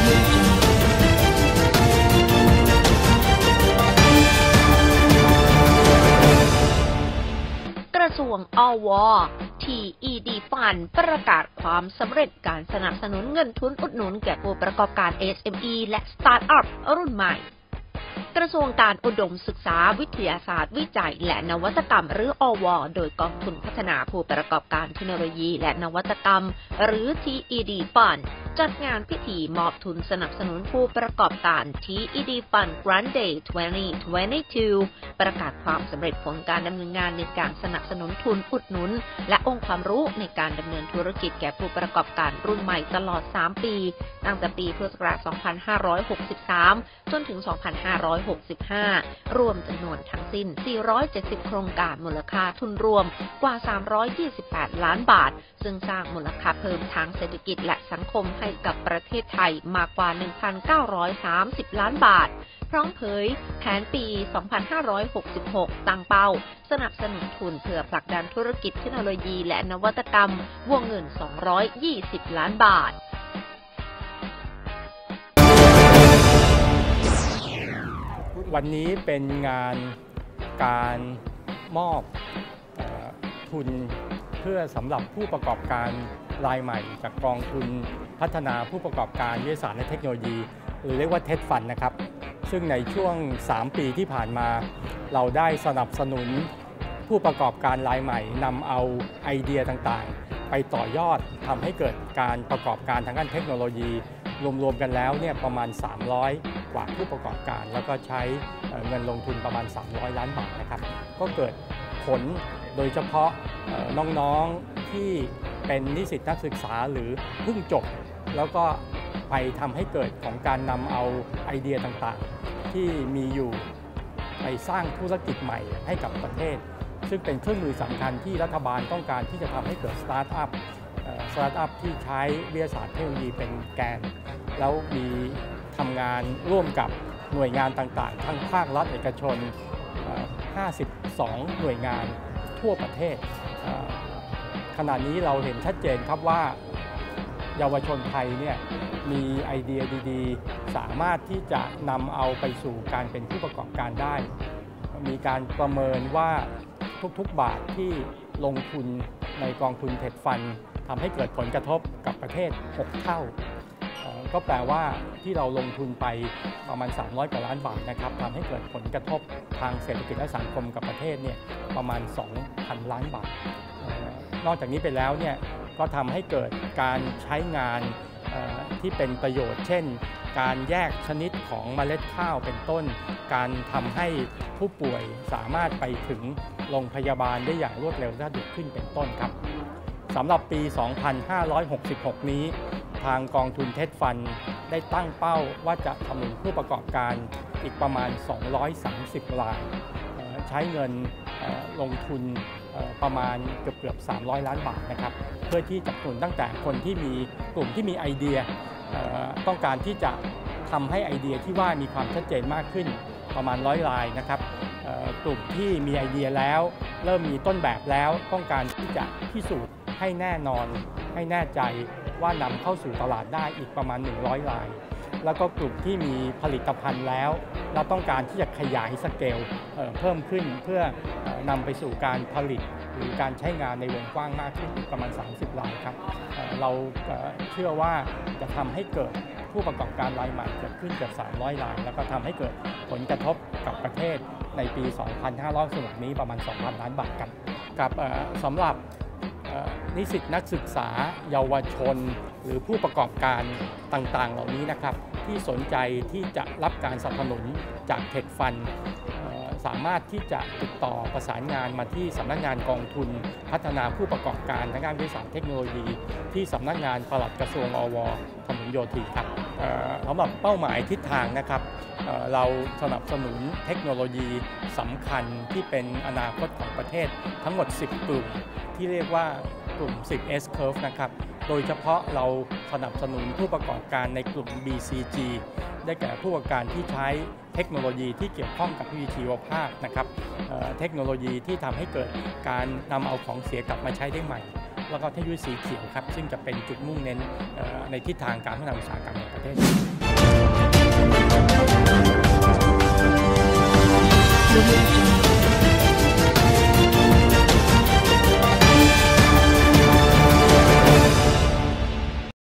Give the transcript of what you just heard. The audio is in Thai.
กระทรวงอวTED Fund ประกาศความสำเร็จการสนับสนุนเงินทุนอุดหนุนแก่ผู้ประกอบการ SME และสตาร์ทอัพรุ่นใหม่กระทรวงการอุดมศึกษาวิทยาศาสตร์วิจัยและนวัตกรรมหรืออวโดยกองทุนพัฒนาผู้ประกอบการเทคโนโลยีและนวัตกรรมหรือ TED Fund จัดงานพิธีมอบทุนสนับสนุนผู้ประกอบการ TED Fund Grant Day 2022 ประกาศความสำเร็จผลการดำเนินงานในการสนับสนุนทุนอุดหนุนและองค์ความรู้ในการดำเนินธุรกิจแก่ผู้ประกอบการรุ่นใหม่ตลอด 3 ปีตั้งแต่ปีพุทธศักราช 2563 จนถึง 2565 รวมจำนวนทั้งสิ้น 470 โครงการมูลค่าทุนรวมกว่า 328 ล้านบาทซึ่งสร้างมูลค่าเพิ่มทางเศรษฐกิจและสังคมให้กับประเทศไทยมากกว่า 1,930 ล้านบาทพร้อมเผยแผนปี 2566 ตั้งเป้าสนับสนุนทุนเพื่อผลักดันธุรกิจเทคโนโลยีและนวัตกรรมวงเงิน 220 ล้านบาทวันนี้เป็นงานการมอบทุนเพื่อสำหรับผู้ประกอบการรายใหม่จากกองทุนพัฒนาผู้ประกอบการวิทยาศาสตร์และเทคโนโลยีหรือเรียกว่า TED Fund นะครับซึ่งในช่วง 3 ปีที่ผ่านมาเราได้สนับสนุนผู้ประกอบการรายใหม่นำเอาไอเดียต่างๆไปต่อยอดทำให้เกิดการประกอบการทางด้านเทคโนโลยีรวมๆกันแล้วเนี่ยประมาณ300กว่าผู้ประกอบการแล้วก็ใช้เงินลงทุนประมาณ300ล้านบาทนะครับก็เกิดผลโดยเฉพาะน้องๆที่เป็นนิสิตนักศึกษาหรือเพิ่งจบแล้วก็ไปทำให้เกิดของการนำเอาไอเดียต่างๆที่มีอยู่ไปสร้างธุรกิจใหม่ให้กับประเทศซึ่งเป็นเครื่องมือสำคัญที่รัฐบาลต้องการที่จะทำให้เกิดสตาร์ทอัพที่ใช้วิทยาศาสตร์เทคโนโลยีเป็นแกนแล้วมีทำงานร่วมกับหน่วยงานต่างๆทั้งภาครัฐเอกชน52หน่วยงานทั่วประเทศขณะนี้เราเห็นชัดเจนครับว่าเยาวชนไทยเนี่ยมีไอเดียดีๆสามารถที่จะนำเอาไปสู่การเป็นผู้ประกอบการได้มีการประเมินว่าทุกๆบาทที่ลงทุนในกองทุนTED Fundทำให้เกิดผลกระทบกับประเทศ6เท่าก็แปลว่าที่เราลงทุนไปประมาณ300 กว่าล้านบาทนะครับทำให้เกิดผลกระทบทางเศรษฐกิจและสังคมกับประเทศเนี่ยประมาณ 2,000 ล้านบาทนอกจากนี้ไปแล้วเนี่ยก็ทำให้เกิดการใช้งานที่เป็นประโยชน์เช่นการแยกชนิดของเมล็ดข้าวเป็นต้นการทำให้ผู้ป่วยสามารถไปถึงโรงพยาบาลได้อย่างรวดเร็วและสะดวกขึ้นเป็นต้นครับสำหรับปี 2566 นี้ทางกองทุนTED Fundได้ตั้งเป้าว่าจะสนับสนุนผู้ประกอบการอีกประมาณ230 รายใช้เงินลงทุนประมาณเกือบ300 ล้านบาทนะครับเพื่อที่จะสนับสนุนตั้งแต่คนที่มีกลุ่มที่มีไอเดียต้องการที่จะทำให้ไอเดียที่ว่ามีความชัดเจนมากขึ้นประมาณ100 รายนะครับกลุ่มที่มีไอเดียแล้วเริ่มมีต้นแบบแล้วต้องการที่จะพิสูจน์ให้แน่นอนให้แน่ใจว่านำเข้าสู่ตลาดได้อีกประมาณ100 รายแล้วก็กลุ่มที่มีผลิตภัณฑ์แล้วเราต้องการที่จะขยายสเกลเพิ่มขึ้นเพื่อนำไปสู่การผลิตหรือการใช้งานในวงกว้างมากขึ้นอีกประมาณ30 รายครับเราเชื่อว่าจะทำให้เกิดผู้ประกอบการรายใหม่เกิดขึ้นเกือบ300 รายแล้วก็ทำให้เกิดผลกระทบกับประเทศในปี 2566 นี้ประมาณ 2,000 ล้านบาทกับสำหรับนิสิตนักศึกษาเยาวชนหรือผู้ประกอบการต่างๆเหล่านี้นะครับที่สนใจที่จะรับการสนับสนุนจาก TED Fund สามารถที่จะติดต่อประสานงานมาที่สำนักงานกองทุนพัฒนาผู้ประกอบการทางด้านวิทยาศาสตร์เทคโนโลยีที่สำนักงานปลัดกระทรวงอวถนนโยธินครับสำหรับเป้าหมายทิศทางนะครับเราสนับสนุนเทคโนโลยีสำคัญที่เป็นอนาคตของประเทศทั้งหมด10 กลุ่มที่เรียกว่ากลุ่ม 10S Curve นะครับโดยเฉพาะเราสนับสนุนผู้ประกอบการในกลุ่ม BCG ได้แก่ผู้ประกอบการที่ใช้เทคโนโลยีที่เกี่ยวข้องกับชีวภาพนะครับเทคโนโลยีที่ทำให้เกิดการนำเอาของเสียกลับมาใช้ได้ใหม่แล้วก็เทคโนโลยีสีเขียวครับซึ่งจะเป็นจุดมุ่งเน้นในทิศทางการพัฒนาอุตสาหกรรมในประเทศ